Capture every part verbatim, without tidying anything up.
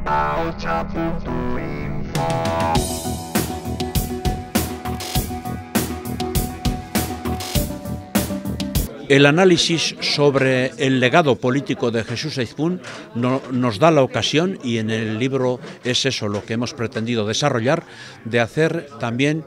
El análisis sobre el legado político de Jesús Eizpún no, nos da la ocasión, y en el libro es eso lo que hemos pretendido desarrollar, de hacer también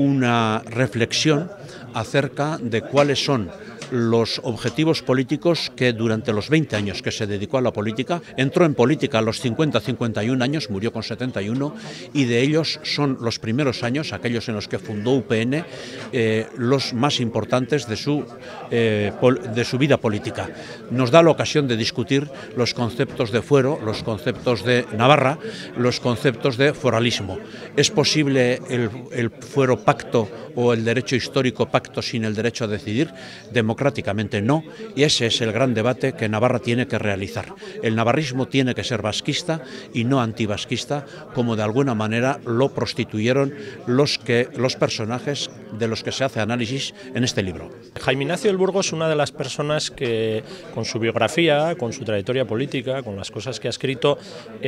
una reflexión acerca de cuáles son los objetivos políticos que durante los veinte años que se dedicó a la política, entró en política a los cincuenta, cincuenta y un años, murió con setenta y uno, y de ellos son los primeros años, aquellos en los que fundó U P N, eh, los más importantes de su, eh, de su vida política. Nos da la ocasión de discutir los conceptos de fuero, los conceptos de Navarra, los conceptos de foralismo. ¿Es posible el, el fuero pacto o el derecho histórico pacto sin el derecho a decidir? Democráticamente no, y ese es el gran debate que Navarra tiene que realizar. El navarrismo tiene que ser vasquista y no antivasquista, como de alguna manera lo prostituyeron los, que, los personajes de los que se hace análisis en este libro. Jaime Ignacio del Burgo es una de las personas que, con su biografía, con su trayectoria política, con las cosas que ha escrito,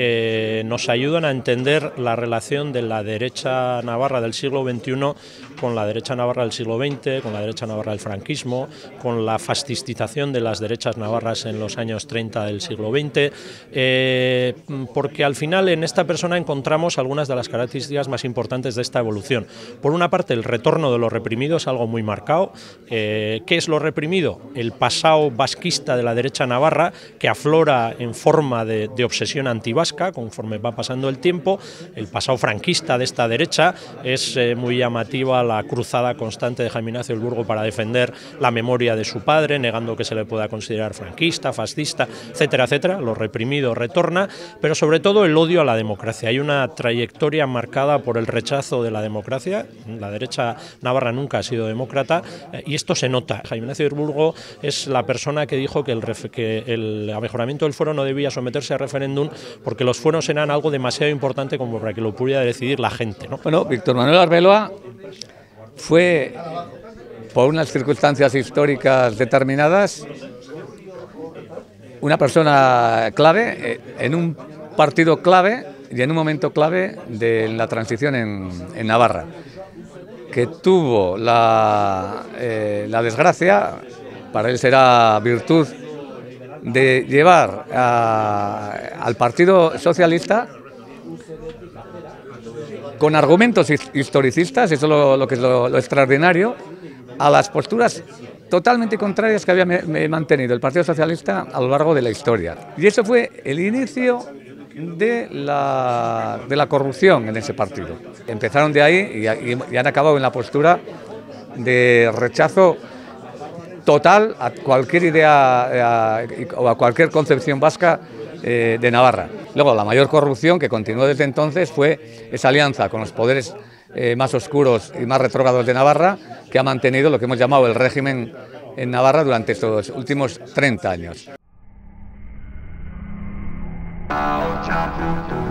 eh, nos ayudan a entender la relación de la derecha navarra del siglo veintiuno con la derecha navarra del siglo veinte, con la derecha navarra del franquismo, con la fascistización de las derechas navarras en los años treinta del siglo veinte, eh, porque al final en esta persona encontramos algunas de las características más importantes de esta evolución. Por una parte, el retorno de lo reprimido es algo muy marcado. Eh, ¿Qué es lo reprimido? El pasado vasquista de la derecha navarra, que aflora en forma de, de obsesión antivasca conforme va pasando el tiempo. El pasado franquista de esta derecha es eh, muy llamativa la cruzada constante de Jaime Ignacio del Burgo para defender la memoria de su padre, negando que se le pueda considerar franquista, fascista, etcétera, etcétera. Lo reprimido retorna, pero sobre todo el odio a la democracia. Hay una trayectoria marcada por el rechazo de la democracia. La derecha navarra nunca ha sido demócrata, eh, y esto se nota. Jaime Ignacio del Burgo es la persona que dijo que el, que el mejoramiento del fuero no debía someterse a referéndum porque los fueros eran algo demasiado importante como para que lo pudiera decidir la gente, ¿no? Bueno, Víctor Manuel Arbeloa fue, por unas circunstancias históricas determinadas, una persona clave en un partido clave y en un momento clave de la transición en, en Navarra, que tuvo la, eh, la desgracia, para él será virtud, de llevar a, al Partido Socialista con argumentos historicistas, eso es lo, lo que es lo, lo extraordinario, a las posturas totalmente contrarias que había mantenido el Partido Socialista a lo largo de la historia. Y eso fue el inicio de la, de la corrupción en ese partido. Empezaron de ahí y, y, y han acabado en la postura de rechazo total a cualquier idea a, o a cualquier concepción vasca eh, de Navarra. Luego, la mayor corrupción que continuó desde entonces fue esa alianza con los poderes eh, más oscuros y más retrógrados de Navarra, que ha mantenido lo que hemos llamado el régimen en Navarra durante estos últimos treinta años.